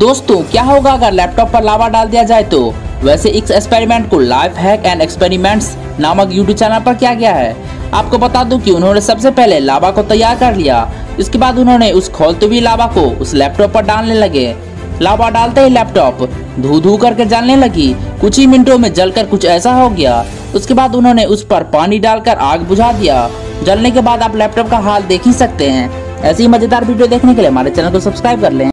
दोस्तों क्या होगा अगर लैपटॉप पर लावा डाल दिया जाए तो। वैसे इस एक्सपेरिमेंट को लाइफ हैक एंड एक्सपेरिमेंट्स नामक यूट्यूब चैनल पर किया गया है। आपको बता दूं कि उन्होंने सबसे पहले लावा को तैयार कर लिया। इसके बाद उन्होंने उस खोलते हुए लावा को उस लैपटॉप पर डालने लगे। लावा डालते ही लैपटॉप धू धू करके जलने लगी। कुछ ही मिनटों में जलकर कुछ ऐसा हो गया। उसके बाद उन्होंने उस पर पानी डालकर आग बुझा दिया। जलने के बाद आप लैपटॉप का हाल देख ही सकते हैं। ऐसी मजेदार वीडियो देखने के लिए हमारे चैनल को सब्सक्राइब कर लें।